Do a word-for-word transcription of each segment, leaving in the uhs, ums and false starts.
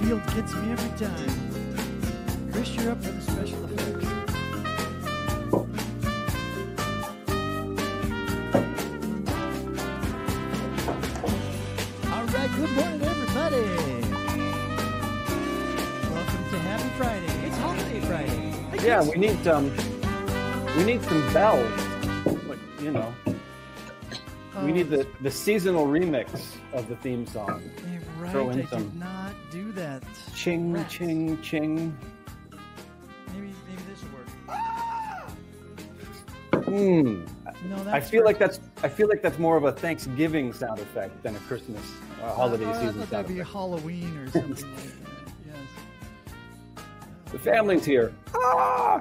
field gets me every time. Chris, you're up for the special effects. All right, good morning, everybody. Welcome to Happy Friday. It's Holiday Friday. Hey, yeah, we need um, we need some bells. Like, you know, oh, we need the the seasonal remix of the theme song. Yeah, right. Throw in I some did not do that. ching, Rats. ching, ching. Maybe maybe this will work. Hmm. No, that's I feel for- like that's I feel like that's more of a Thanksgiving sound effect than a Christmas uh, holiday uh, season I thought sound that'd be effect. Halloween or something like that. Yes. The family's here. Ah!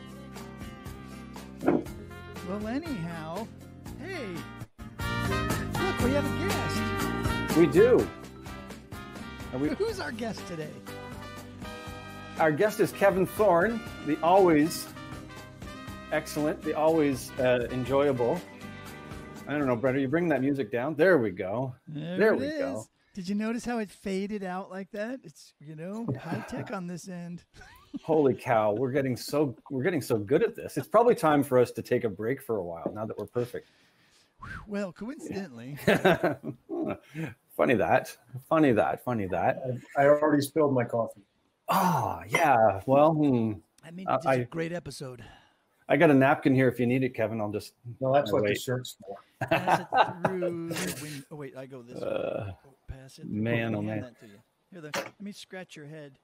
Well, anyhow, hey, look, we have a guest. We do. And we, Who's our guest today? our guest is Kevin Thorn, the always excellent, the always uh, enjoyable. I don't know, Brent, are you bringing that music down? There we go. There, There it we is. go. Did you notice how it faded out like that? It's, you know, high tech on this end. Holy cow, we're getting so we're getting so good at this. It's probably time for us to take a break for a while now that we're perfect. Well, coincidentally, funny that, funny that, funny that. I, I already spilled my coffee. Oh yeah, well, hmm. I mean, Uh, it's I- a great episode. I got a napkin here if you need it, Kevin. I'll just. No, that's Oh, what the wait. shirt's for. Pass it through. the wing- oh wait, I go this way. Uh, Oh, pass it. man, Let oh, me hand man. that to you. Here, the, let me scratch your head.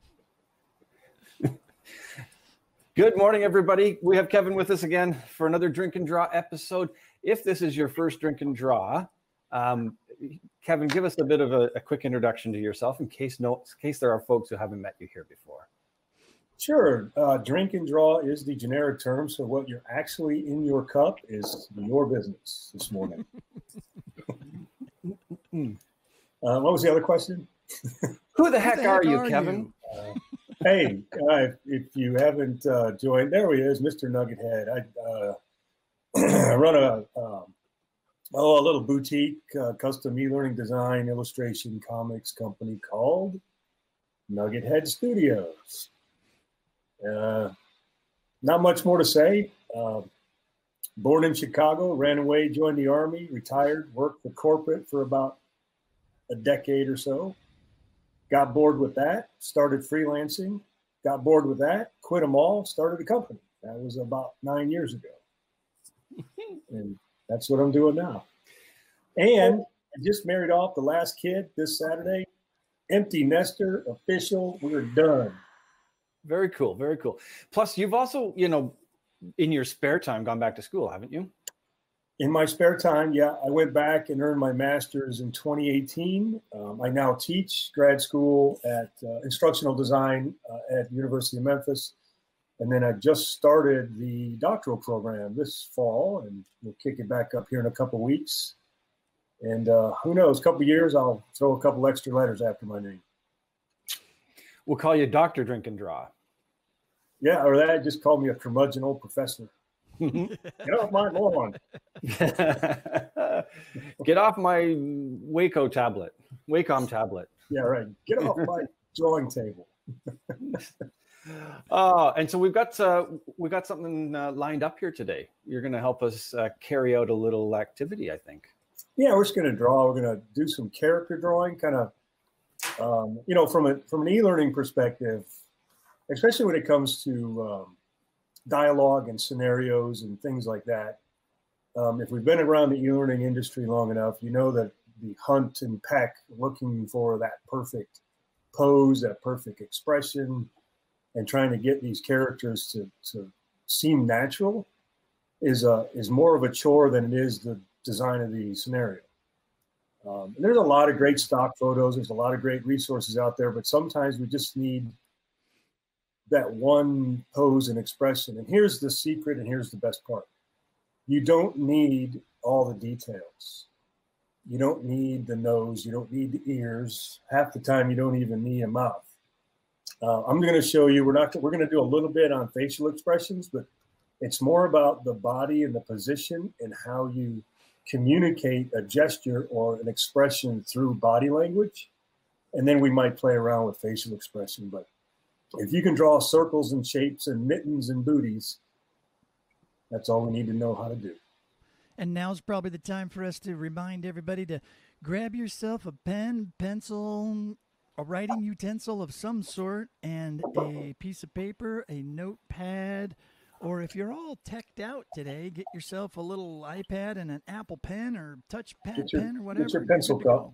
Good morning, everybody. We have Kevin with us again for another Drink and Draw episode. If this is your first Drink and Draw, um, Kevin, give us a bit of a, a quick introduction to yourself in case no, in case there are folks who haven't met you here before. Sure. Uh, drink and draw is the generic term. So what you're actually in your cup is your business this morning. uh, what was the other question? Who the heck, the are heck you, are Kevin? Uh, hey, uh, if you haven't uh, joined, there he is, Mister NuggetHead. I uh, run a um, oh a little boutique uh, custom e-learning design illustration comics company called NuggetHead Studios. Uh, not much more to say. Uh, born in Chicago, ran away, joined the Army, retired, worked for corporate for about a decade or so. Got bored with that, started freelancing, got bored with that, quit them all, started a company. That was about nine years ago. And that's what I'm doing now. And I just married off the last kid this Saturday. Empty nester, official, we're done. Very cool, very cool. Plus, you've also, you know, in your spare time, gone back to school, haven't you? In my spare time, yeah, I went back and earned my master's in twenty eighteen. Um, I now teach grad school at uh, instructional design uh, at the University of Memphis. And then I just started the doctoral program this fall, and we'll kick it back up here in a couple of weeks. And uh, who knows, a couple of years, I'll throw a couple extra letters after my name. We'll call you Doctor Drink and Draw. Yeah, or that, just call me a curmudgeon old professor. Get off my lawn. Get off my Waco tablet, Wacom tablet. Yeah, right. Get off my drawing table. Oh, and so we've got uh, we got something uh, lined up here today. You're going to help us uh, carry out a little activity, I think. Yeah, we're just going to draw. We're going to do some character drawing, kind of, um, you know, from a from an e-learning perspective, especially when it comes to um, dialogue and scenarios and things like that. Um, if we've been around the e-learning industry long enough, you know that the hunt and peck, looking for that perfect pose, that perfect expression, and trying to get these characters to, to seem natural is a, is more of a chore than it is the design of the scenario. Um, and there's a lot of great stock photos. There's a lot of great resources out there, but sometimes we just need that one pose and expression. And here's the secret, and here's the best part. You don't need all the details. You don't need the nose. You don't need the ears. Half the time, you don't even need a mouth. Uh, I'm going to show you, we're not, we're going to do a little bit on facial expressions, but it's more about the body and the position and how you communicate a gesture or an expression through body language. and then we might play around with facial expression. But if you can draw circles and shapes and mittens and booties, that's all we need to know how to do. And now's probably the time for us to remind everybody to grab yourself a pen, pencil, a writing utensil of some sort, and a piece of paper, a notepad, or if you're all teched out today, get yourself a little iPad and an Apple Pen or touchpad your, pen or whatever. Get your pencil cup.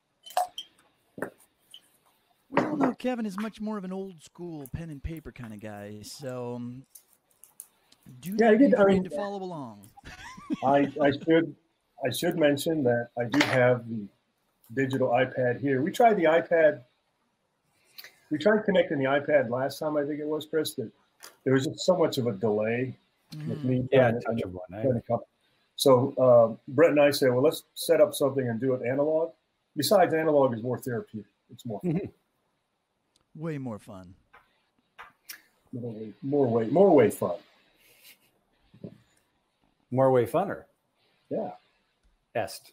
We all know Kevin is much more of an old school pen and paper kind of guy, so um, do yeah, not be I afraid mean, to follow along. I, I should I should mention that I do have the digital iPad here. We tried the iPad. We tried connecting the iPad last time, I think it was, Chris, that there was just so much of a delay Mm. with me. Yeah, trying to- touch of one, eh? trying to come- So uh, Brent and I said, well, let's set up something and do it analog. Besides, analog is more therapeutic. It's more fun. Way more fun. more way, more way, more way fun. More way funner. Yeah. Est.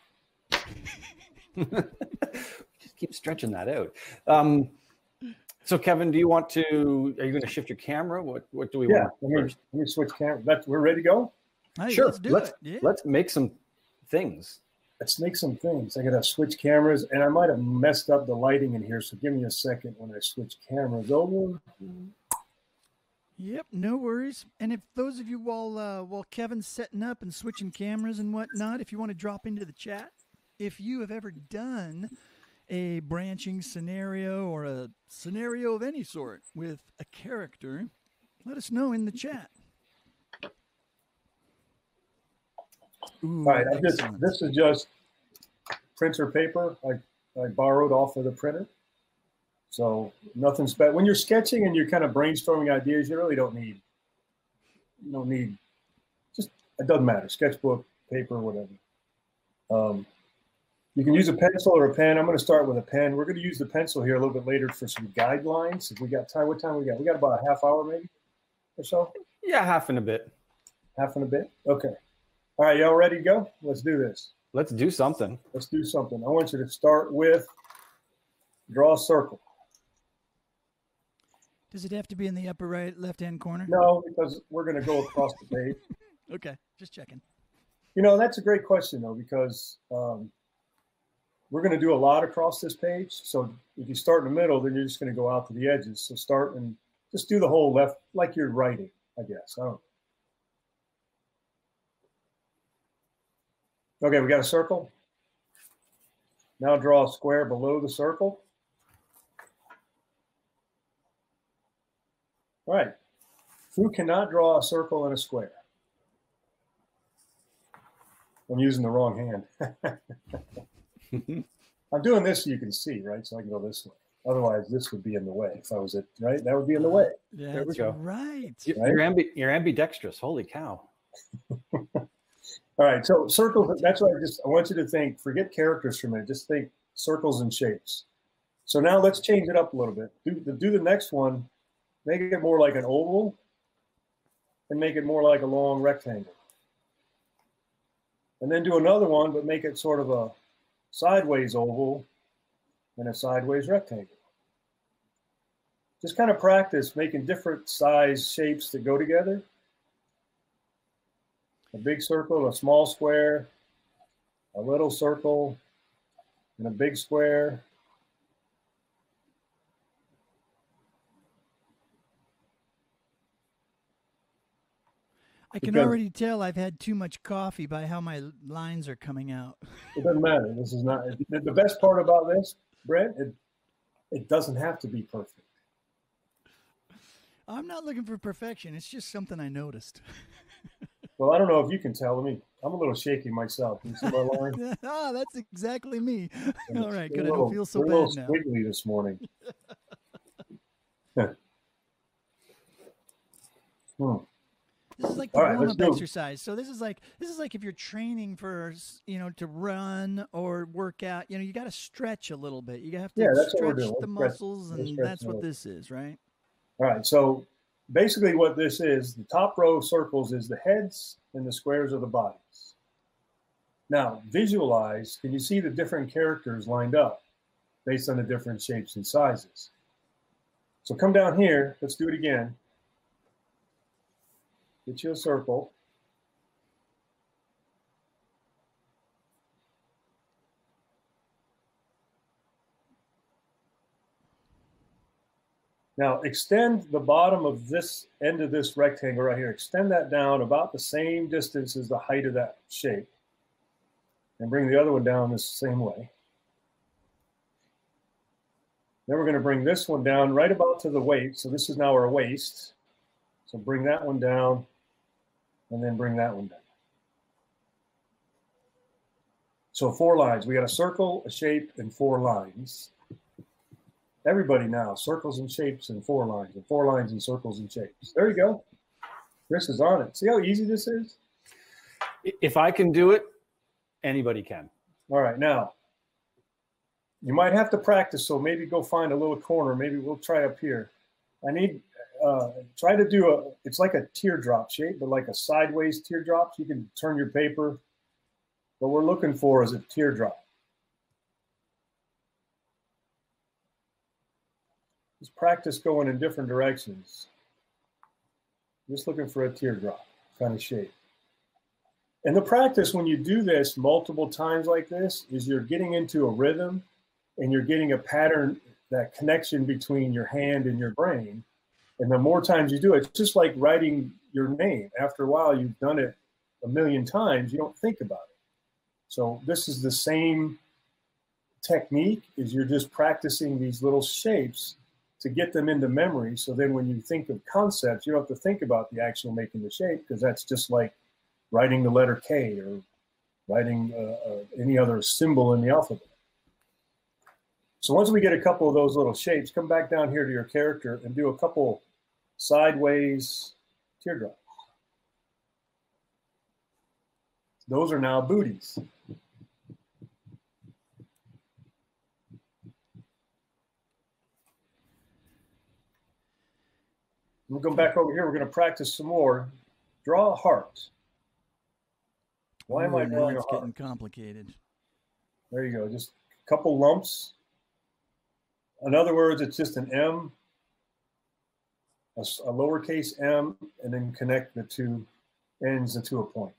Just keep stretching that out. Um, so, Kevin, do you want to? Are you going to shift your camera? What What do we Yeah. want? Let me, first? let me switch camera. That's, we're ready to go. Hey, Sure. let's do let's it. Yeah. let's make some things. Let's make some things. I got to switch cameras, and I might have messed up the lighting in here. So give me a second when I switch cameras over. Yep, no worries. And if those of you while uh, while Kevin's setting up and switching cameras and whatnot, if you want to drop into the chat, if you have ever done a branching scenario or a scenario of any sort with a character, let us know in the chat. Ooh, All right. I'm just, excellent. this is just printer paper I, I borrowed off of the printer. So nothing special. When you're sketching and you're kind of brainstorming ideas, you really don't need, you don't need, just, it doesn't matter. Sketchbook, paper, whatever. Um, you can use a pencil or a pen. I'm going to start with a pen. We're going to use the pencil here a little bit later for some guidelines. If we got time, what time we got? We got about a half hour maybe or so? Yeah, half and a bit. Half and a bit? Okay. All right, y'all ready to go? Let's do this. Let's do something. Let's do something. I want you to start with draw a circle. Does it have to be in the upper right, left-hand corner? No, because we're going to go across the page. Okay, just checking. You know, that's a great question, though, because um, we're going to do a lot across this page. So if you start in the middle, then you're just going to go out to the edges. So start and just do the whole left, like you're writing, I guess. I don't. Okay, we got a circle. Now draw a square below the circle. All right. Who cannot draw a circle and a square? I'm using the wrong hand. I'm doing this so you can see, right? So I can go this way. Otherwise, this would be in the way. If I was it, right? That would be in the way. That's we go. right. You're, Right? you're, ambi you're ambidextrous. Holy cow. All right. So circles, that's what I just, I want you to think, forget characters for a minute. Just think circles and shapes. So now let's change it up a little bit. Do the, do the next one. Make it more like an oval and make it more like a long rectangle. And then do another one, but make it sort of a sideways oval and a sideways rectangle. Just kind of practice making different size shapes that go together. A big circle, a small square, a little circle, and a big square. I can Because- already tell I've had too much coffee by how my lines are coming out. It doesn't matter. This is not the the best part about this, Brent. It it doesn't have to be perfect. I'm not looking for perfection. It's just something I noticed. Well, I don't know if you can tell. Let me. I'm a little shaky myself. You see my line? Ah, that's exactly me. All right, good. We're a I don't little- feel so we're a bad little now. squiggly this morning. Hmm. This is like the All right, let's warm-up do it. exercise. So this is like this is like if you're training for you know to run or work out. You know, you got to stretch a little bit. You have to Yeah, that's what we're stretch doing. the We're stretch- muscles, we're and stretching that's what it. this is, right? All right. So basically, what this is, the top row of circles is the heads, and the squares are the bodies. Now, visualize. Can you see the different characters lined up? based on the different shapes and sizes. So come down here, let's do it again. Get you a circle. Now extend the bottom of this end of this rectangle right here. Extend that down about the same distance as the height of that shape. And bring the other one down the same way. Then we're going to bring this one down right about to the waist. So this is now our waist. So bring that one down and then bring that one down. So four lines. We got a circle, a shape, and four lines. Everybody now, circles and shapes and four lines, and four lines and circles and shapes. There you go. Chris is on it. See how easy this is? If I can do it, anybody can. All right, now, you might have to practice, so maybe go find a little corner. Maybe we'll try up here. I need, uh, try to do a, it's like a teardrop shape, but like a sideways teardrop. You can turn your paper. What we're looking for is a teardrop. Just practice going in different directions. Just looking for a teardrop kind of shape. And the practice when you do this multiple times like this is you're getting into a rhythm and you're getting a pattern, that connection between your hand and your brain. And the more times you do it, it's just like writing your name. After a while, you've done it a million times, you don't think about it. So this is the same technique, is you're just practicing these little shapes to get them into memory. So then when you think of concepts, you don't have to think about the actual making the shape, because that's just like writing the letter K or writing uh, uh, any other symbol in the alphabet. So once we get a couple of those little shapes, come back down here to your character and do a couple sideways teardrops. Those are now booties. We'll go back over here. We're going to practice some more. Draw a heart. Why am Ooh, I now drawing a it's heart? getting complicated. There you go. Just a couple lumps. In other words, it's just an M, a, a lowercase m, and then connect the two ends into a point.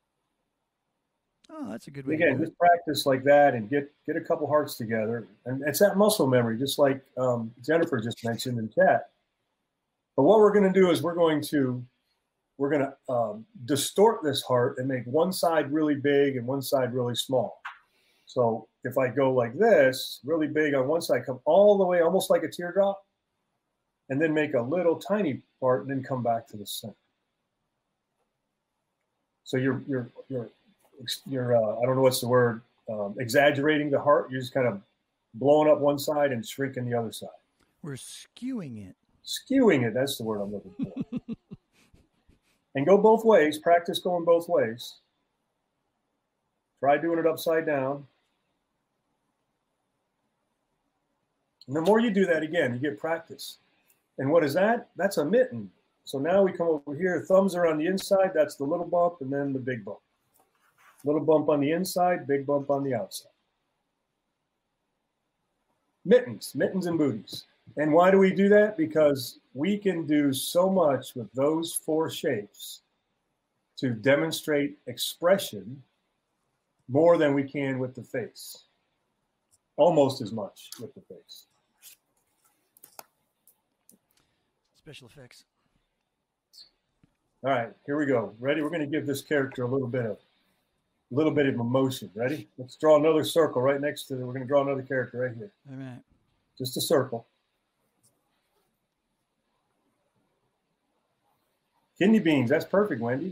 Oh, that's a good way Again, to do it. just practice like that and get, get a couple hearts together. And it's that muscle memory, just like um, Jennifer just mentioned in chat. But what we're going to do is we're going to we're going to um, distort this heart and make one side really big and one side really small. So if I go like this, really big on one side, come all the way almost like a teardrop, and then make a little tiny part and then come back to the center. So you're you're you're you're uh, I don't know what's the word, um, exaggerating the heart. You're just kind of blowing up one side and shrinking the other side. We're skewing it. Skewing it, that's the word I'm looking for. And go both ways. Practice going both ways. Try doing it upside down. And the more you do that, again, you get practice. And what is that? That's a mitten. So now we come over here. Thumbs are on the inside. That's the little bump and then the big bump. Little bump on the inside, big bump on the outside. Mittens, mittens and booties. And why do we do that? Because we can do so much with those four shapes to demonstrate expression more than we can with the face. Almost as much with the face. Special effects. All right, here we go. Ready? We're going to give this character a little bit of a little bit of emotion. Ready? Let's draw another circle right next to it. We're going to draw another character right here. All right. Just a circle. Kidney beans, that's perfect, Wendy.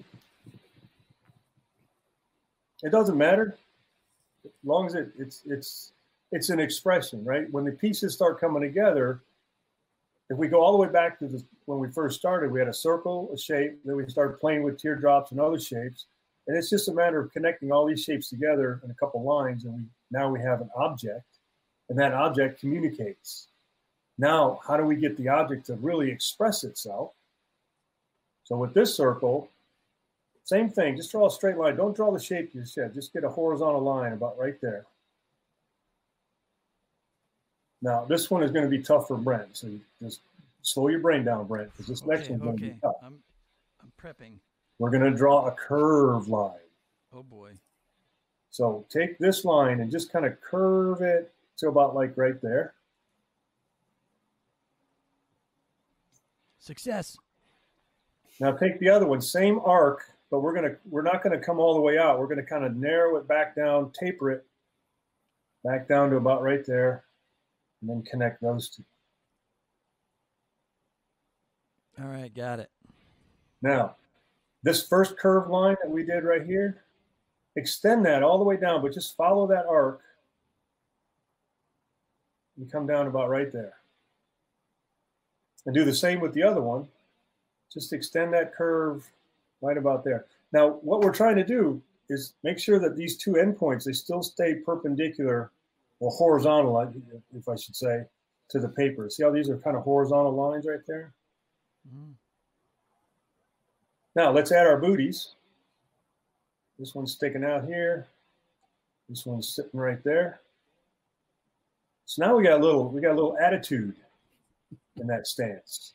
It doesn't matter. As long as it, it's it's it's an expression, right? When the pieces start coming together, if we go all the way back to the, when we first started, we had a circle, a shape, then we started playing with teardrops and other shapes. And it's just a matter of connecting all these shapes together in a couple lines, and we now we have an object, and that object communicates. Now, how do we get the object to really express itself? So with this circle, same thing, just draw a straight line. Don't draw the shape you said, just get a horizontal line about right there. Now, this one is going to be tough for Brent. So you just slow your brain down, Brent, because this okay, next one's going okay. to be tough. I'm, I'm prepping. We're going to draw a curve line. Oh, boy. So take this line and just kind of curve it to about like right there. Success. Now take the other one, same arc, but we're gonna we're not gonna come all the way out. We're gonna kind of narrow it back down, taper it back down to about right there, and then connect those two. All right, got it. Now, this first curved line that we did right here, extend that all the way down, but just follow that arc. You come down about right there. And do the same with the other one. Just extend that curve right about there. Now, what we're trying to do is make sure that these two endpoints, they still stay perpendicular or horizontal, if I should say, to the paper. See how these are kind of horizontal lines right there? Mm-hmm. Now, let's add our booties. This one's sticking out here. This one's sitting right there. So now we got a little, we got a little attitude in that stance.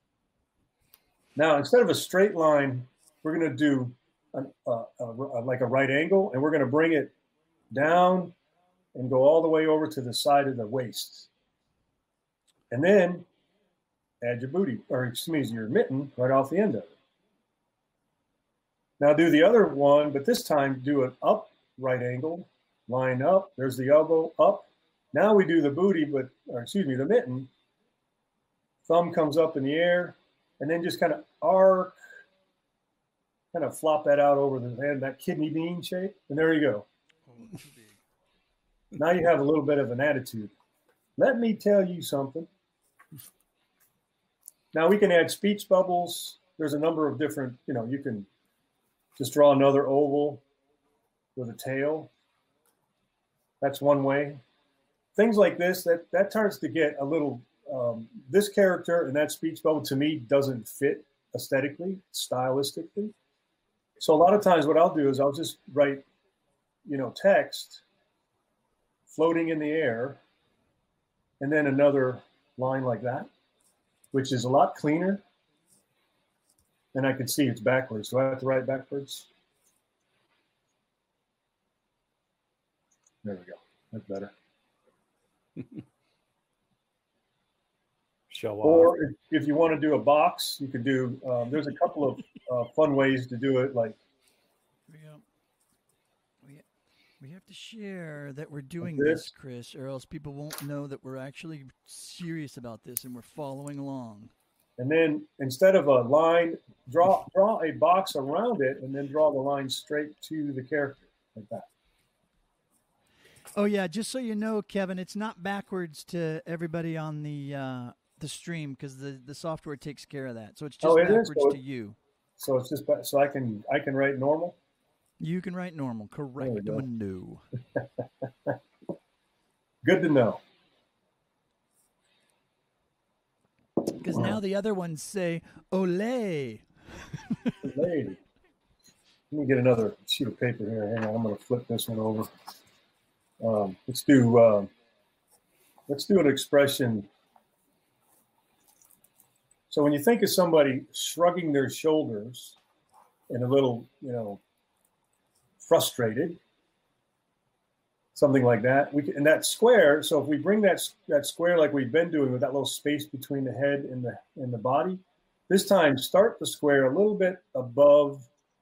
Now, instead of a straight line, we're going to do an, uh, a, a, like a right angle, and we're going to bring it down and go all the way over to the side of the waist. And then add your booty, or excuse me, your mitten right off the end of it. Now do the other one, but this time do an up right angle, line up. There's the elbow up. Now we do the booty, but, or excuse me, the mitten. Thumb comes up in the air, and then just kind of arc, kind of flop that out over the head, that kidney bean shape, and there you go. Oh, now you have a little bit of an attitude. Let me tell you something. Now we can add speech bubbles. There's a number of different, you know, you can just draw another oval with a tail. That's one way. Things like this, that, that starts to get a little, um, this character and that speech bubble to me doesn't fit aesthetically, stylistically. So a lot of times what I'll do is I'll just write, you know, text floating in the air and then another line like that, which is a lot cleaner. And I can see it's backwards. Do I have to write backwards? There we go. That's better. Show off. Or if, if you want to do a box, you could do, um, there's a couple of uh, fun ways to do it. Like, we, uh, we, we have to share that we're doing this. this, Chris, or else people won't know that we're actually serious about this and we're following along. And then instead of a line, draw draw a box around it and then draw the line straight to the character like that. Oh yeah, just so you know, Kevin, it's not backwards to everybody on the uh, the stream because the, the software takes care of that. So it's just oh, it backwards so to you. So it's just so I can I can write normal. You can write normal, correct? No. Good to know. Because now the other ones say "Olay." Olay. Let me get another sheet of paper here. Hang on, I'm going to flip this one over. Um, let's do um, let's do an expression. So when you think of somebody shrugging their shoulders and a little, you know, frustrated, something like that, we can, and that square. So if we bring that that square like we've been doing with that little space between the head and the and the body, this time start the square a little bit above.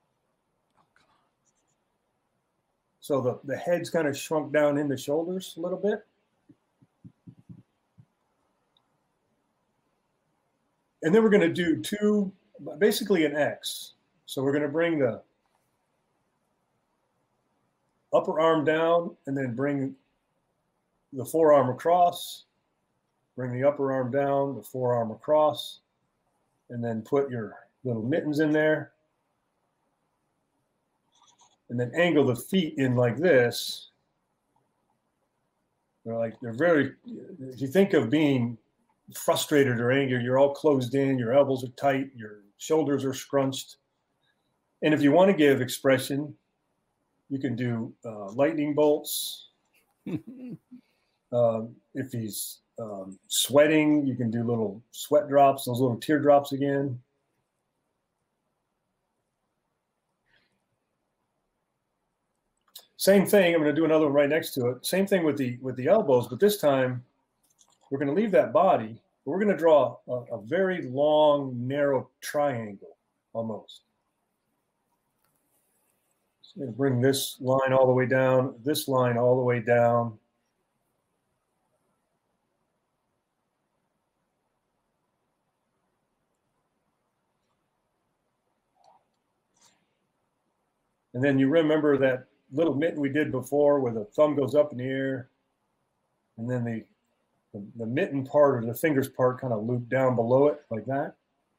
So the, the head's kind of shrunk down in the shoulders a little bit. And then we're going to do two, basically an X. So we're going to bring the upper arm down and then bring the forearm across, bring the upper arm down, the forearm across, and then put your little mittens in there. And then angle the feet in like this. They're like, they're very, if you think of being frustrated or angry, you're all closed in, your elbows are tight, your shoulders are scrunched. And if you want to give expression, you can do uh, lightning bolts. um, if he's um, sweating. You can do little sweat drops, those little teardrops again. Same thing. I'm going to do another one right next to it. Same thing with the with the elbows, but this time we're going to leave that body. But we're going to draw a, a very long, narrow triangle almost. So I'm going to bring this line all the way down, this line all the way down. And then you remember that little mitten we did before where the thumb goes up in the air and then the, the, the mitten part or the fingers part kind of loop down below it like that.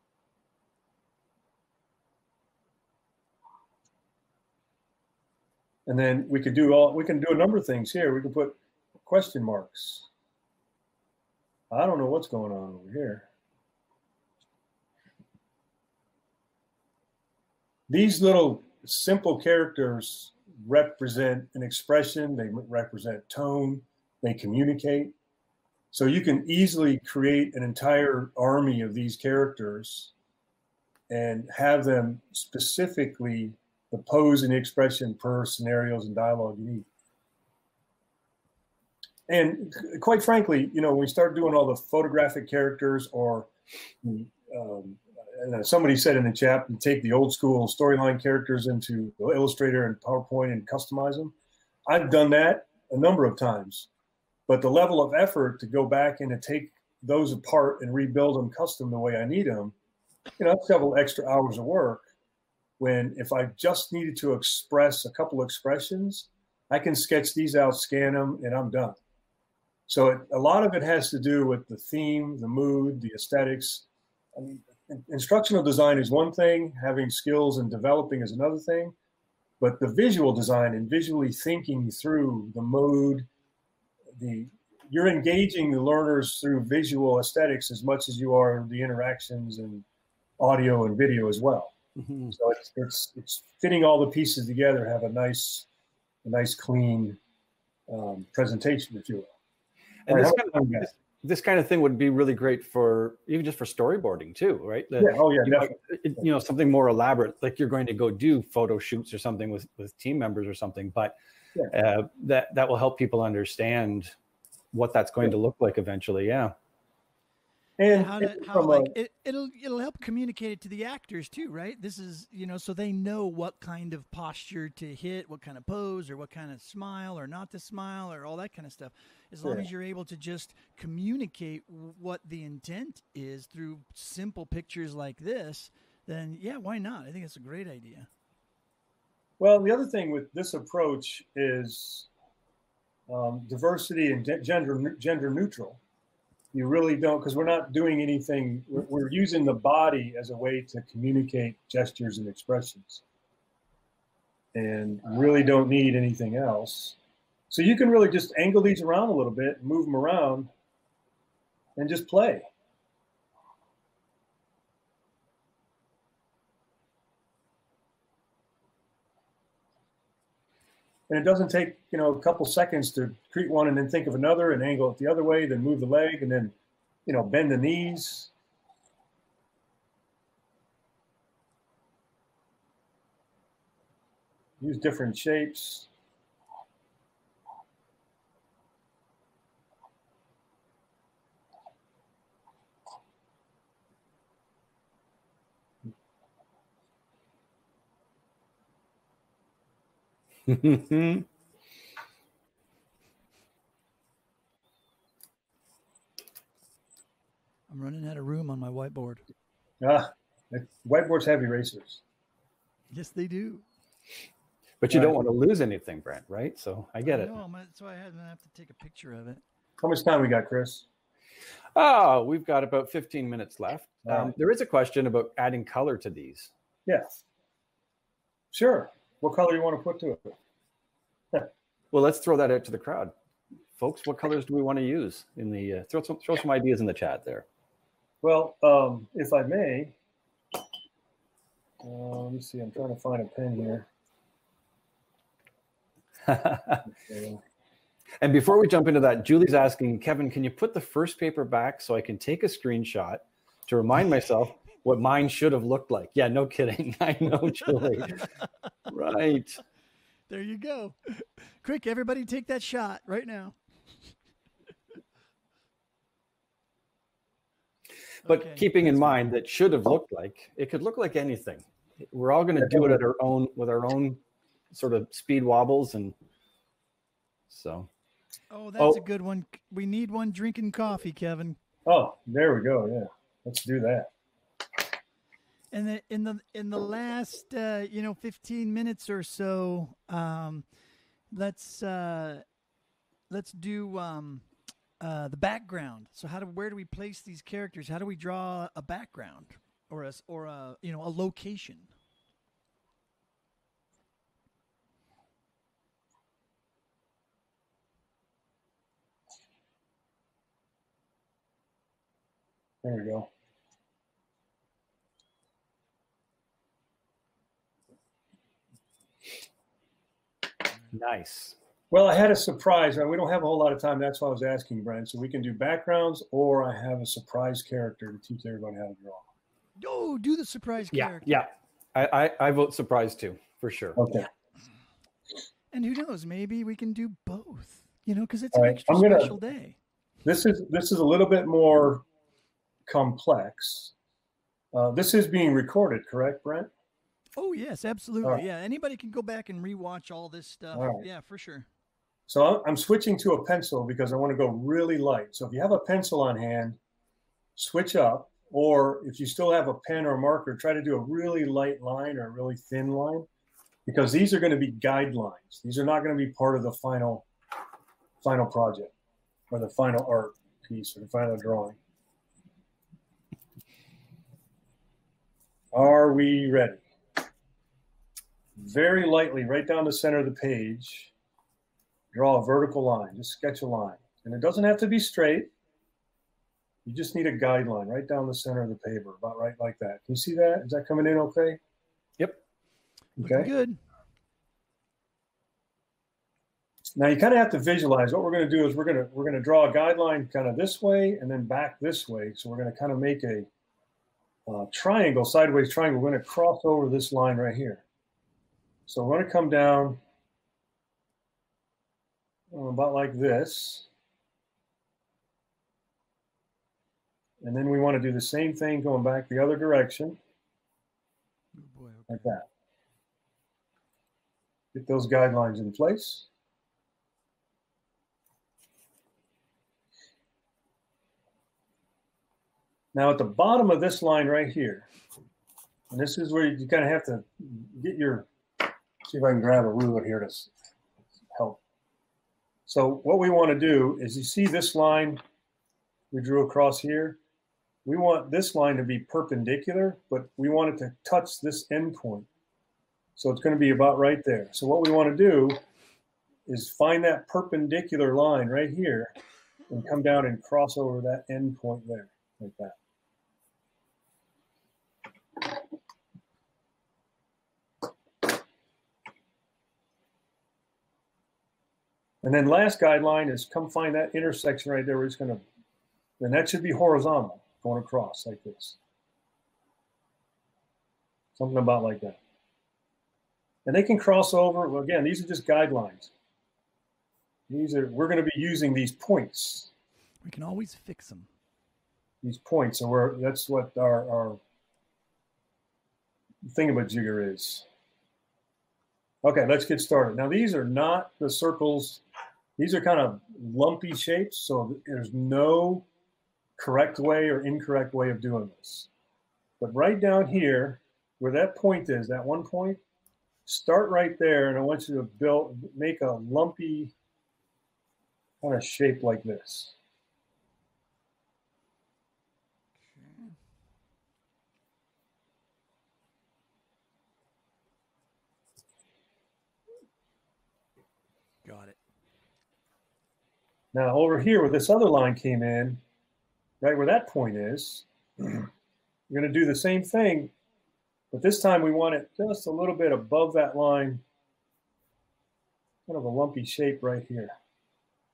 And then we could do all, we can do a number of things here. We can put question marks. I don't know what's going on over here. These little simple characters represent an expression, they represent tone, they communicate. So you can easily create an entire army of these characters and have them specifically the pose and expression per scenarios and dialogue you need. And quite frankly, you know, when we start doing all the photographic characters or um, and somebody said in the chat, you take the old school storyline characters into Illustrator and PowerPoint and customize them. I've done that a number of times, but the level of effort to go back and to take those apart and rebuild them custom the way I need them, you know, that's several extra hours of work. When if I just needed to express a couple expressions, I can sketch these out, scan them, and I'm done. So it, a lot of it has to do with the theme, the mood, the aesthetics. I mean, instructional design is one thing, having skills and developing is another thing, but the visual design and visually thinking through the mood, the you're engaging the learners through visual aesthetics as much as you are the interactions and audio and video as well. Mm-hmm. So it's, it's it's fitting all the pieces together, have a nice, a nice clean um, presentation, if you will. And this kind, of, this, this kind of thing would be really great for even just for storyboarding too, right? The, yeah. Oh yeah. You know, it, you know, something more elaborate, like you're going to go do photo shoots or something with with team members or something. But yeah. uh, that that will help people understand what that's going yeah. to look like eventually. Yeah. And how, to, how like it, it'll it'll help communicate it to the actors too, right? This is, you know, so they know what kind of posture to hit, what kind of pose, or what kind of smile or not to smile, or all that kind of stuff. As long yeah. as you're able to just communicate what the intent is through simple pictures like this, then yeah, why not? I think it's a great idea. Well, the other thing with this approach is um, diversity and gender gender neutral. You really don't, because we're not doing anything. We're, we're using the body as a way to communicate gestures and expressions, and really don't need anything else. So you can really just angle these around a little bit, move them around, and just play. And it doesn't take, you know, a couple seconds to create one and then think of another and angle it the other way, then move the leg and then, you know, bend the knees. Use different shapes. I'm running out of room on my whiteboard. Ah, whiteboards have erasers. Yes, they do. But you right. don't want to lose anything, Brent, right? So I get I it. No, that's why I have to take a picture of it. How much time we got, Chris? Oh, we've got about fifteen minutes left. Right. Um, there is a question about adding color to these. Yes. Sure. What color you want to put to it? Well, let's throw that out to the crowd. Folks, what colors do we want to use in the, uh, throw, some, throw some ideas in the chat there. Well, um, if I may, uh, let me see, I'm trying to find a pen here. Okay. And before we jump into that, Julie's asking, Kevin, can you put the first paper back so I can take a screenshot to remind myself what mine should have looked like? Yeah, no kidding. I know, Julie. Right. There you go. Quick, everybody take that shot right now. But Okay, keeping in mind that should have looked like, it could look like anything. We're all going to do it at our own, with our own sort of speed wobbles. And so. Oh, that's oh. a good one. We need one drinking coffee, Kevin. Oh, there we go. Yeah, let's do that. And the, in the in the last uh, you know fifteen minutes or so, um, let's uh, let's do um, uh, the background. So how do where do we place these characters? How do we draw a background or a or a you know a location? There we go. Nice. Well, I had a surprise. We don't have a whole lot of time. That's why I was asking, Brent. So we can do backgrounds, or I have a surprise character to teach everybody how to draw. Oh, do the surprise Yeah, character. yeah. I, I, I vote surprise too, for sure. Okay. And who knows? Maybe we can do both. You know, because it's All an right, extra I'm gonna- special day. This is this is a little bit more complex. Uh, this is being recorded, correct, Brent? Oh yes, absolutely. All right. Yeah, anybody can go back and rewatch all this stuff. All right. Yeah, for sure. So I'm- I'm switching to a pencil because I want to go really light. So if you have a pencil on hand, switch up. Or if you still have a pen or a marker, try to do a really light line or a really thin line, because these are going to be guidelines. These are not going to be part of the final final project or the final art piece or the final drawing. Are we ready? Very lightly, right down the center of the page, draw a vertical line. Just sketch a line. And it doesn't have to be straight. You just need a guideline right down the center of the paper, about right like that. Can you see that? Is that coming in okay? Yep. Looking Okay. good. Now you kind of have to visualize. What we're going to do is we're going to we're going to draw a guideline kind of this way and then back this way. So we're going to kind of make a uh, triangle, sideways triangle. We're going to cross over this line right here. So we're going to come down uh, about like this. And then we want to do the same thing going back the other direction. Oh boy, okay. Like that. Get those guidelines in place. Now at the bottom of this line right here, and this is where you kind of have to get your, see if I can grab a ruler here to help. So what we want to do is, you see this line we drew across here? We want this line to be perpendicular, but we want it to touch this end point. So it's going to be about right there. So what we want to do is find that perpendicular line right here and come down and cross over that end point there, like that. And then last guideline is come find that intersection right there where it's going to, and that should be horizontal, going across like this. Something about like that. And they can cross over. Well, again, these are just guidelines. These are, we're going to be using these points. We can always fix them. These points, so we're, that's what our, our thingamajigger is. Okay, let's get started. Now, these are not the circles. These are kind of lumpy shapes, so there's no correct way or incorrect way of doing this. But right down here, where that point is, that one point, start right there, and I want you to build, make a lumpy kind of shape like this. Got it. Now over here where this other line came in, right where that point is, we're going to do the same thing, but this time we want it just a little bit above that line, kind of a lumpy shape right here.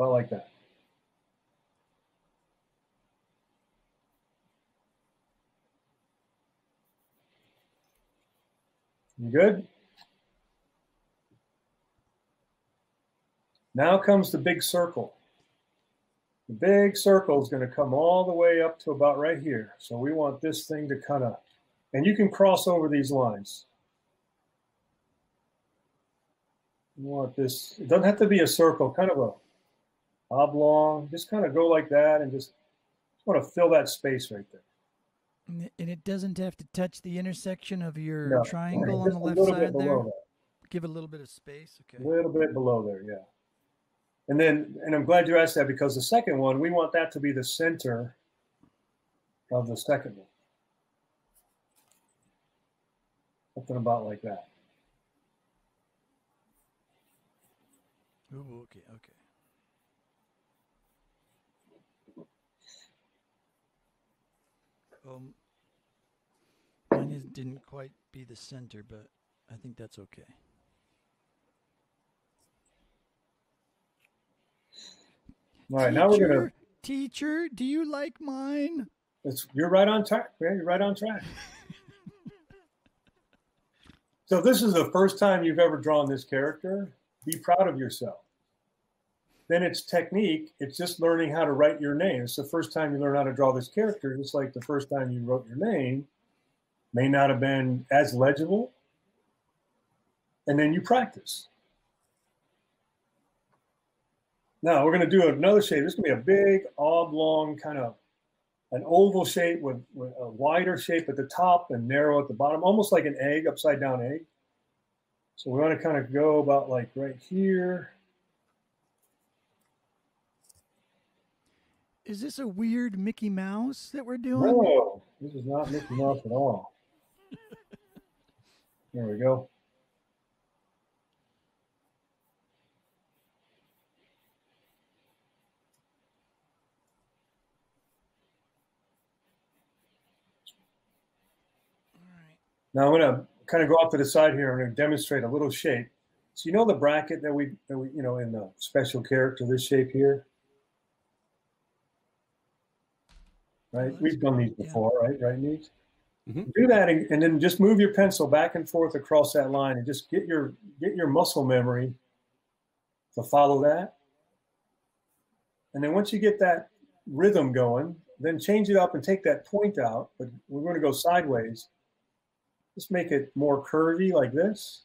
about like that. You good? Now comes the big circle. The big circle is going to come all the way up to about right here. So we want this thing to kind of, and you can cross over these lines. You want this, it doesn't have to be a circle, kind of a oblong. Just kind of go like that and just, just want to fill that space right there. And it doesn't have to touch the intersection of your No, triangle on just the a left little bit side below there? that. Give a little bit of space. Okay. A little bit below there, yeah. And then, and I'm glad you asked that, because the second one, we want that to be the center of the second one. Something about like that. Ooh, okay, okay. Um, mine is, didn't quite be the center, but I think that's okay. All right, teacher, now we're gonna. Teacher, do you like mine? It's, you're right on track, man. You're right on track. So this is the first time you've ever drawn this character. Be proud of yourself. Then it's technique. It's just learning how to write your name. It's the first time you learn how to draw this character. Just like the first time you wrote your name may not have been as legible. And then you practice. Now we're going to do another shape. This is going to be a big oblong kind of an oval shape with, with a wider shape at the top and narrow at the bottom, almost like an egg, upside down egg. So we want to kind of go about like right here. Is this a weird Mickey Mouse that we're doing? No, this is not Mickey Mouse at all. There we go. Now I'm going to kind of go off to the side here. I'm going to demonstrate a little shape. So you know the bracket that we, that we, you know, in the special character, this shape here, right? Oh, We've done these before, yeah. right? Right, Neat? Mm-hmm. Do that, and, and then just move your pencil back and forth across that line, and just get your get your muscle memory to follow that. And then once you get that rhythm going, then change it up and take that point out. But we're going to go sideways. Just make it more curvy like this.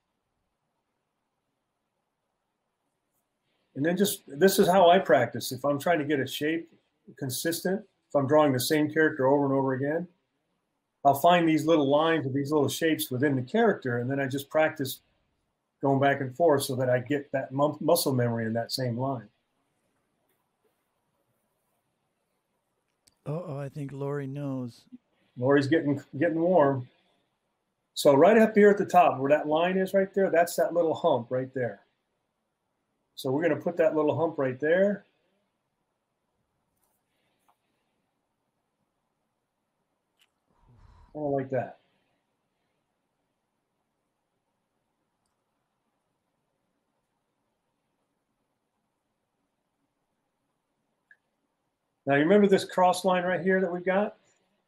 And then just, this is how I practice. If I'm trying to get a shape consistent, if I'm drawing the same character over and over again, I'll find these little lines or these little shapes within the character, and then I just practice going back and forth so that I get that muscle memory in that same line. Uh-oh, I think Lori knows. Lori's getting getting warm. So right up here at the top, where that line is right there, that's that little hump right there. So we're going to put that little hump right there. Kind of like that. Now you remember this cross line right here that we got?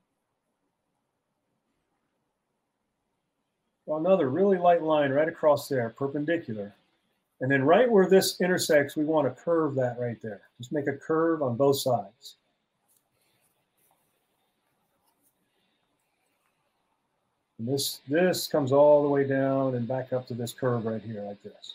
Well, another really light line right across there, perpendicular. And then right where this intersects, we want to curve that right there. Just make a curve on both sides. And this, this comes all the way down and back up to this curve right here like this.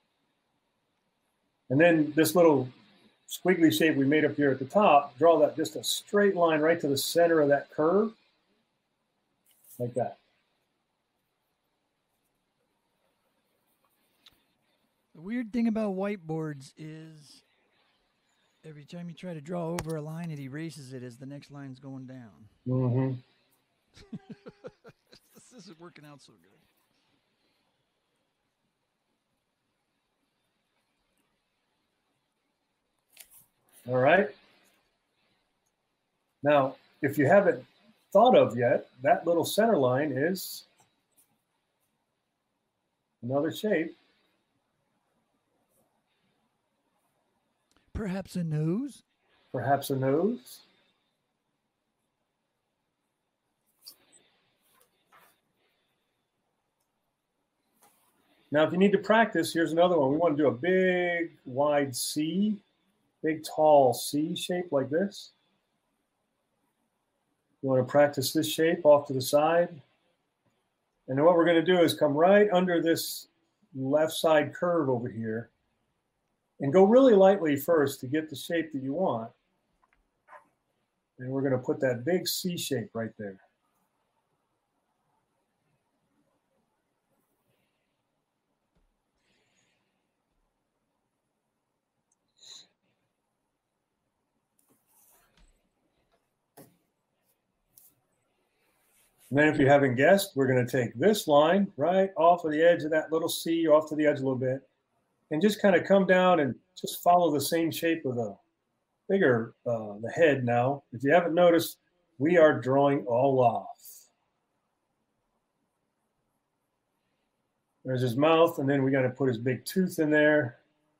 And then this little squiggly shape we made up here at the top, draw that just a straight line right to the center of that curve, like that. The weird thing about whiteboards is every time you try to draw over a line, it erases it as the next line's going down. Mm-hmm. This isn't working out so good. All right. Now, if you haven't thought of yet, that little center line is another shape. Perhaps a nose? Perhaps a nose? Now, if you need to practice, here's another one. We want to do a big, wide C, big, tall C shape like this. You want to practice this shape off to the side. And then what we're going to do is come right under this left side curve over here and go really lightly first to get the shape that you want. And we're going to put that big C shape right there. And then if you haven't guessed, we're going to take this line right off of the edge of that little C, off to the edge a little bit, and just kind of come down and just follow the same shape of the bigger, uh, the head now. If you haven't noticed, we are drawing Olaf. There's his mouth, and then we got to put his big tooth in there.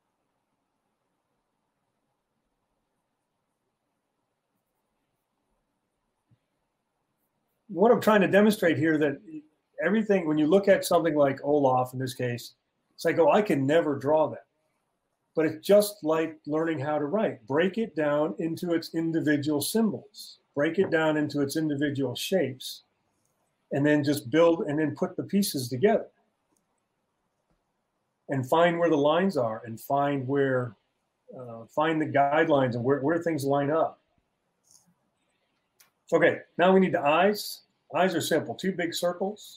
What I'm trying to demonstrate here, that everything, when you look at something like Olaf in this case, it's like, oh, I can never draw that. But it's just like learning how to write. Break it down into its individual symbols. Break it down into its individual shapes. And then just build and then put the pieces together. And find where the lines are and find where, uh, find the guidelines and where, where things line up. Okay, now we need the eyes. Eyes are simple, two big circles.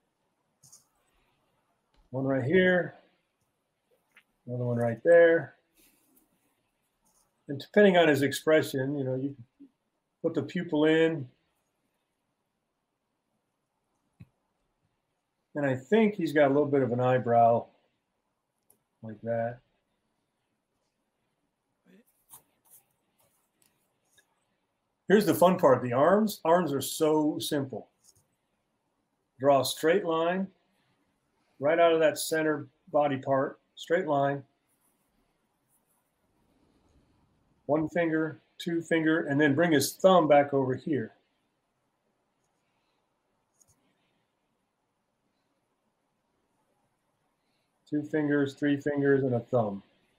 One right here, another one right there. And depending on his expression, you know, you can put the pupil in. And I think he's got a little bit of an eyebrow like that. Here's the fun part, the arms. Arms are so simple. Draw a straight line right out of that center body part, straight line. One finger, two finger, and then bring his thumb back over here. Two fingers, three fingers, and a thumb.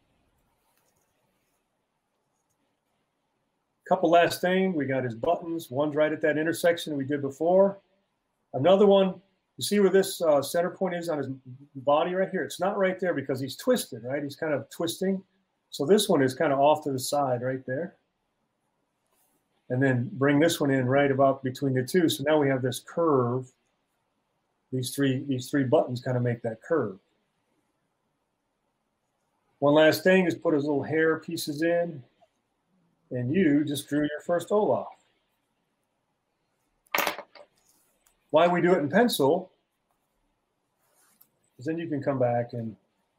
Couple last things, we got his buttons. One's right at that intersection we did before. Another one, you see where this uh, center point is on his body right here? It's not right there because he's twisted, right? He's kind of twisting. So this one is kind of off to the side right there. And then bring this one in right about between the two. So now we have this curve. These three, these three buttons kind of make that curve. One last thing is put his little hair pieces in. And you just drew your first Olaf. Why we do it in pencil is then you can come back and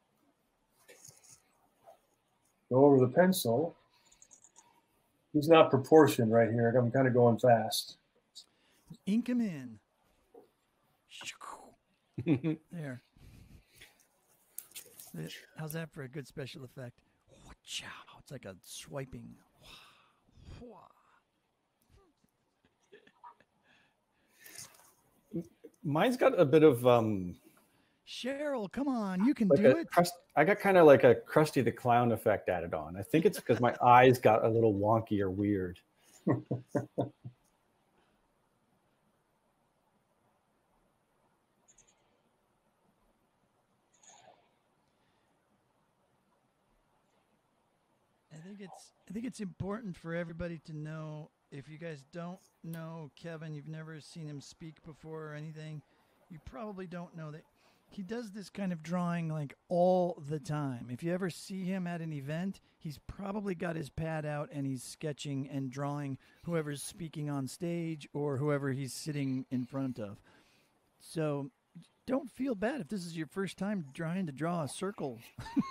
go over the pencil. He's not proportioned right here. I'm kind of going fast. Ink him in. There. How's that for a good special effect? It's like a swiping. Mine's got a bit of um Cheryl, come on, you can like do a it. crust, I got kind of like a Krusty the Clown effect added on. I think it's because my eyes got a little wonky or weird. I think it's I think it's important for everybody to know, if you guys don't know Kevin, you've never seen him speak before or anything, you probably don't know that he does this kind of drawing like all the time. If you ever see him at an event, he's probably got his pad out and he's sketching and drawing whoever's speaking on stage or whoever he's sitting in front of. So don't feel bad if this is your first time trying to draw a circle.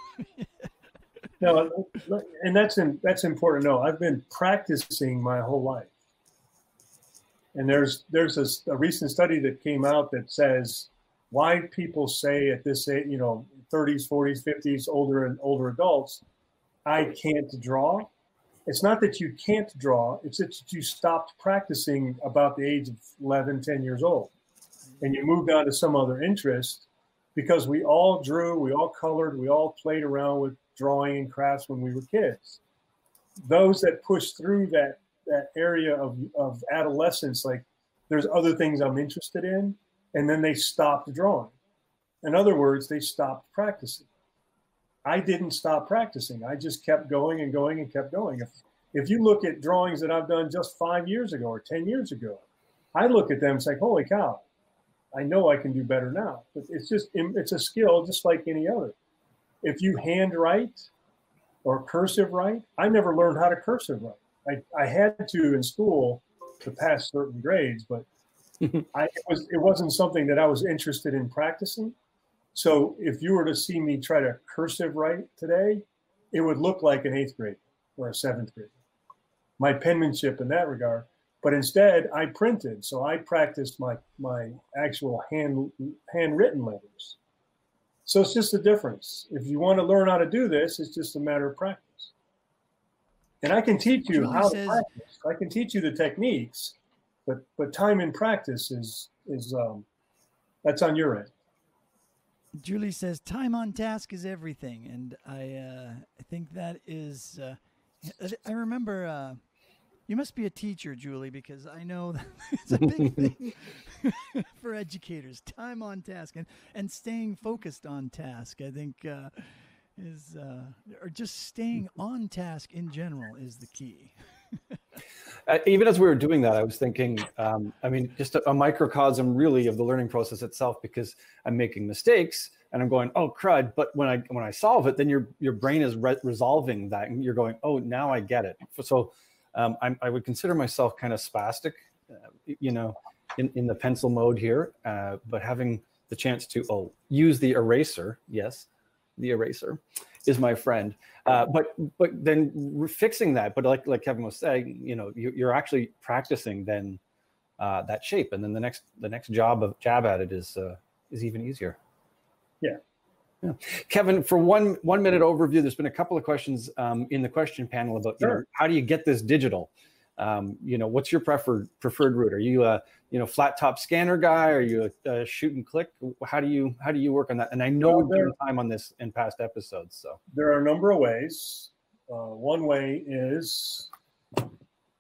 No, and that's in, that's important to know. I've been practicing my whole life. And there's there's a, a recent study that came out that says why people say at this age, you know, thirties, forties, fifties, older and older adults, I can't draw. It's not that you can't draw, it's that you stopped practicing about the age of eleven, ten years old. And you moved on to some other interest, because we all drew, we all colored, we all played around with drawing and crafts when we were kids. Those that push through that, that area of, of adolescence, like there's other things I'm interested in, and then they stopped drawing. In other words, they stopped practicing. I didn't stop practicing. I just kept going and going and kept going. If, if you look at drawings that I've done just five years ago or ten years ago, I look at them and say, holy cow, I know I can do better now. But it's just, it's a skill just like any other. If you handwrite or cursive write, I never learned how to cursive write. I, I had to in school to pass certain grades, but I, it, was, it wasn't something that I was interested in practicing. So if you were to see me try to cursive write today, it would look like an eighth grade or a seventh grade. My penmanship in that regard. But instead, I printed. So I practiced my, my actual hand, handwritten letters. So it's just a difference. If you want to learn how to do this, it's just a matter of practice. And I can teach you Julie how says, to practice. I can teach you the techniques, but, but time in practice is, is um, that's on your end. Julie says, time on task is everything. And I uh, I think that is, uh, I remember, uh, you must be a teacher, Julie, because I know that it's a big thing for educators. Time on task and, and staying focused on task, I think, uh, is, uh, or just staying on task in general is the key. Uh, even as we were doing that, I was thinking, um, I mean, just a, a microcosm really of the learning process itself, because I'm making mistakes and I'm going, oh, crud. But when I when I solve it, then your your brain is re resolving that and you're going, oh, now I get it. So um, I'm, I would consider myself kind of spastic, uh, you know, in, in the pencil mode here, uh, but having the chance to, oh, use the eraser. Yes, the eraser is my friend. Uh, but but then fixing that, but like like Kevin was saying, you know, you, you're actually practicing then uh, that shape, and then the next the next job of jab at it is uh, is even easier. Yeah. Yeah. Kevin, for one one minute overview, there's been a couple of questions um, in the question panel about you Sure. know, how do you get this digital? Um, you know, what's your preferred preferred route? Are you a you know flat top scanner guy? Are you a, a shoot and click? How do you how do you work on that? And I know Well, we've done time on this in past episodes. So there are a number of ways. Uh, one way is the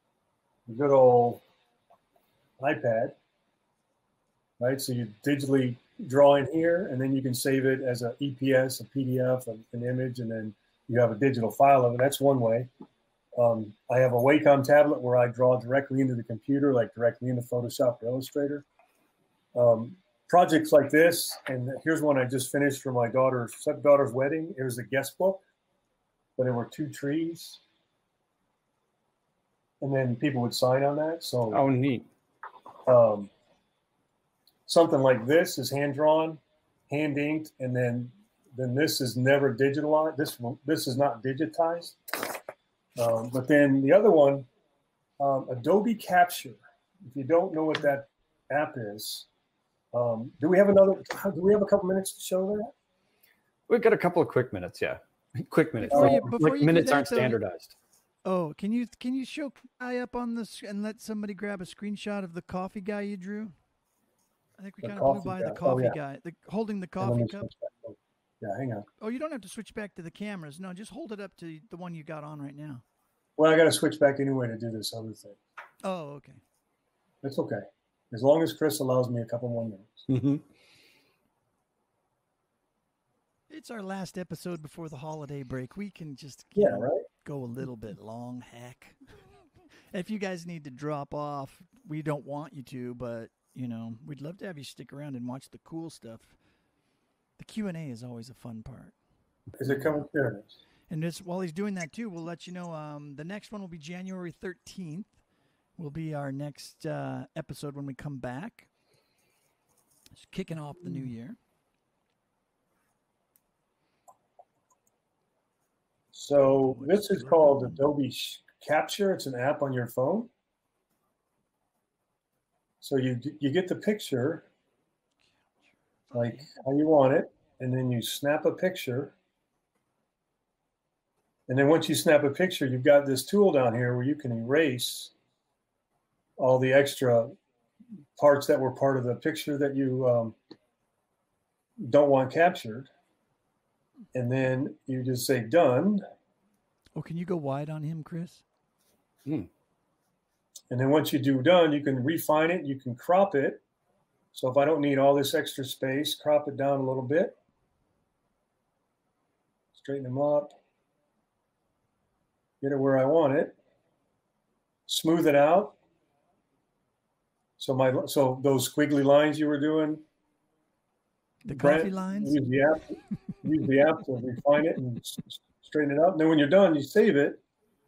good old iPad, right? So you digitally draw in here, and then you can save it as an E P S, a P D F, an image, and then you have a digital file of it. That's one way. Um, I have a Wacom tablet where I draw directly into the computer, like directly into Photoshop or Illustrator. Um, projects like this, and here's one I just finished for my daughter's stepdaughter's wedding. It was a guest book, but there were two trees, and then people would sign on that. So, oh, neat. Um, something like this is hand drawn, hand inked, and then then this is never digitalized. This this is not digitized. Um, but then the other one, um, Adobe Capture. If you don't know what that app is, um, do we have another? Do we have a couple minutes to show that? We've got a couple of quick minutes. Yeah, quick minutes. Before you- Like, before you do minutes that, aren't though, standardized. Oh, can you can you show Kai up on this and let somebody grab a screenshot of the coffee guy you drew? I think we The kind of blew coffee by guy. the Oh, coffee yeah. guy, the holding the And let coffee me cup. switch back. Oh, yeah, hang on. Oh, you don't have to switch back to the cameras. No, just hold it up to the one you got on right now. Well, I got to switch back anyway to do this other thing. Oh, okay. It's okay. As long as Chris allows me a couple more minutes. Mm-hmm. It's our last episode before the holiday break. We can just you Yeah, know, right? go a little bit long. Heck, if you guys need to drop off, we don't want you to, but you know, we'd love to have you stick around and watch the cool stuff. The Q and A is always a fun part. Is it coming? There it is. And just while he's doing that too, we'll let you know um, the next one will be January thirteenth. Will be our next uh, episode when we come back. Just kicking off the new year. So this is called Adobe Capture. It's an app on your phone. So you you get the picture like how you want it, and then you snap a picture. And then once you snap a picture, you've got this tool down here where you can erase all the extra parts that were part of the picture that you um, don't want captured. And then you just say done. Oh, can you go wide on him, Chris? Hmm. And then once you do done, you can refine it. You can crop it. So if I don't need all this extra space, crop it down a little bit. Straighten them up. Get it where I want it. Smooth it out. So my so those squiggly lines you were doing. The Brent, coffee lines? Use the app, use the app to refine it and straighten it out. And then when you're done, you save it.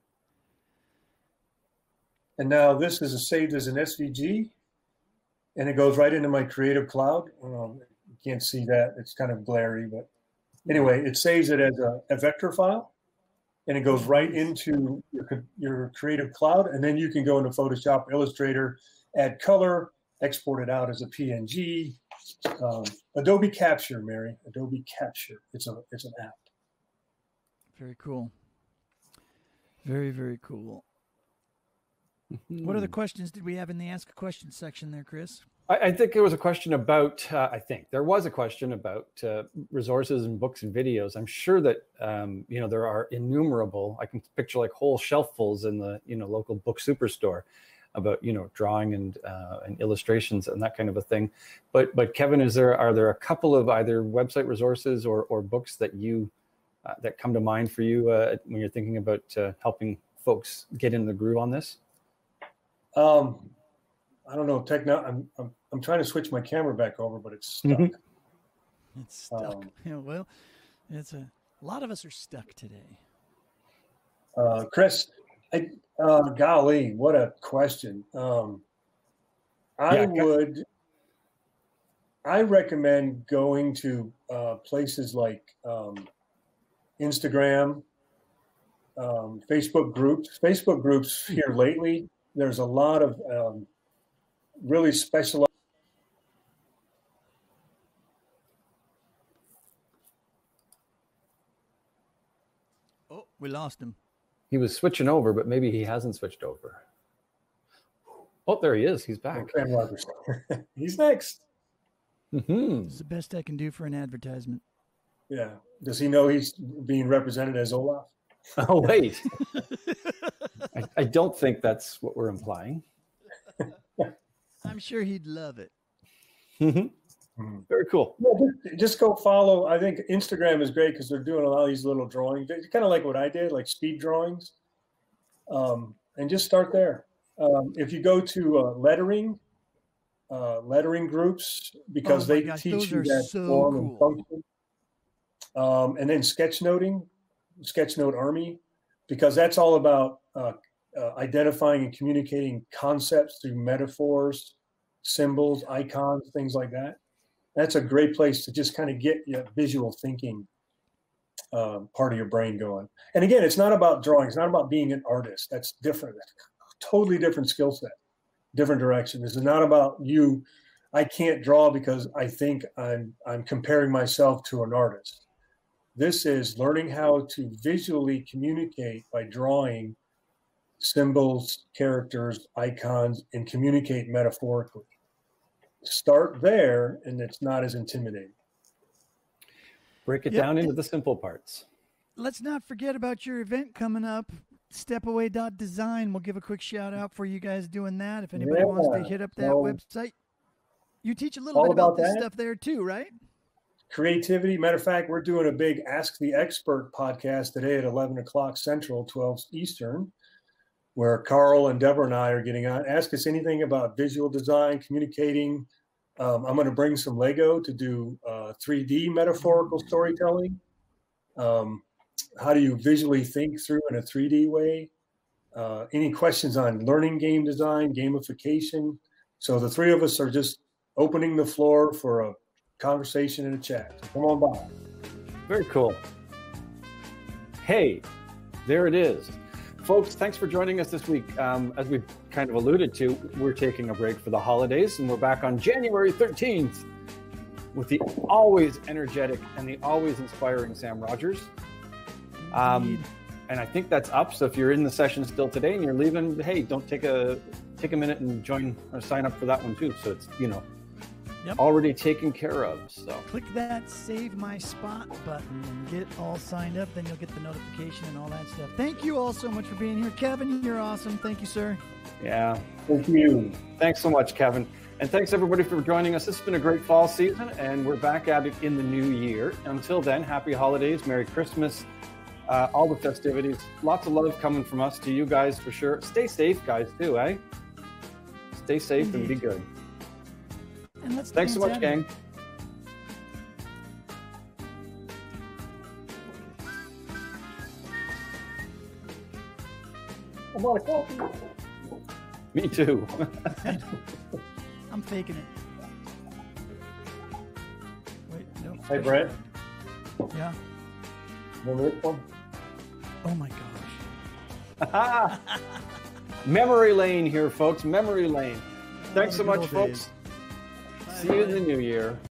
And now this is saved as an S V G, and it goes right into my Creative Cloud. Um, you can't see that; it's kind of glary, but anyway, it saves it as a, a vector file, and it goes right into your, your Creative Cloud. And then you can go into Photoshop, Illustrator, add color, export it out as a P N G. Um, Adobe Capture, Mary. Adobe Capture. It's a it's an app. Very cool. Very, very cool. Mm-hmm. What other questions did we have in the Ask a Question section there, Chris? I, I think there was a question about, uh, I think there was a question about uh, resources and books and videos. I'm sure that, um, you know, there are innumerable, I can picture like whole shelffuls in the, you know, local book superstore about, you know, drawing and uh, and illustrations and that kind of a thing. But, but Kevin, is there, are there a couple of either website resources or, or books that you, uh, that come to mind for you uh, when you're thinking about uh, helping folks get in the groove on this? Um, I don't know. Techno. I'm, I'm I'm trying to switch my camera back over, but it's stuck. Mm-hmm. It's stuck. Um, yeah, well, it's a, a lot of us are stuck today. Uh, Chris, I, uh, golly, what a question. Um, I yeah, would. I recommend going to uh, places like um, Instagram, um, Facebook groups. Facebook groups here lately. There's a lot of um, really specialized. Oh, we lost him. He was switching over, but maybe he hasn't switched over. Oh, there he is. He's back. Okay, he's next. Mm-hmm. It's the best I can do for an advertisement. Yeah. Does he know he's being represented as Olaf? Oh, wait. I, I don't think that's what we're implying. I'm sure he'd love it. Mm-hmm. Very cool. Yeah, just, just go follow. I think Instagram is great because they're doing a lot of these little drawings. It's kind of like what I did, like speed drawings. Um, and just start there. Um, if you go to uh, lettering, uh, lettering groups, because oh they gosh, teach you that so form cool. and function. Um, and then sketchnoting, Sketchnote Army, because that's all about uh, uh, identifying and communicating concepts through metaphors, symbols, icons, things like that. That's a great place to just kind of get your visual thinking uh, part of your brain going. And again, it's not about drawing. It's not about being an artist. That's different. That's a totally different skill set, different direction. This is not about you. I can't draw because I think I'm I'm comparing myself to an artist. This is learning how to visually communicate by drawing symbols, characters, icons, and communicate metaphorically. Start there, and it's not as intimidating. Break it yep. down into the simple parts. Let's not forget about your event coming up, step away dot design. We'll give a quick shout out for you guys doing that. If anybody yeah. wants to hit up that so, website. You teach a little bit about, about this that. stuff there too, right? Creativity. Matter of fact, we're doing a big Ask the Expert podcast today at eleven o'clock Central, twelve Eastern, where Carl and Deborah and I are getting on. Ask us anything about visual design, communicating. Um, I'm going to bring some Lego to do uh, three D metaphorical storytelling. Um, how do you visually think through in a three D way? Uh, any questions on learning game design, gamification? So the three of us are just opening the floor for a conversation and a chat. So come on by. Very cool. Hey, there it is. Folks, thanks for joining us this week. Um, as we kind of alluded to, we're taking a break for the holidays, and we're back on January thirteenth with the always energetic and the always inspiring Sam Rogers. Um, and I think that's up. So if you're in the session still today and you're leaving, hey, don't take a take a minute and join or sign up for that one too. So it's, you know, yep. already taken care of. So click that save my spot button and get all signed up. Then you'll get the notification and all that stuff. Thank you all so much for being here. Kevin, you're awesome. Thank you, sir. Yeah. Thank you. Thanks so much, Kevin. And thanks everybody for joining us. This has been a great fall season, and we're back at it in the new year. Until then, happy holidays, Merry Christmas, uh, all the festivities. Lots of love coming from us to you guys for sure. Stay safe, guys, too, eh? Stay safe Indeed. and be good. And let's thanks so much, Saturday. gang. I bought a coffee. Me too. I'm faking it. Wait, no. Hey, Brent. Yeah. Remember this one? Oh my gosh. Memory lane here, folks. Memory lane. Thanks so much, folks. See you in the new year.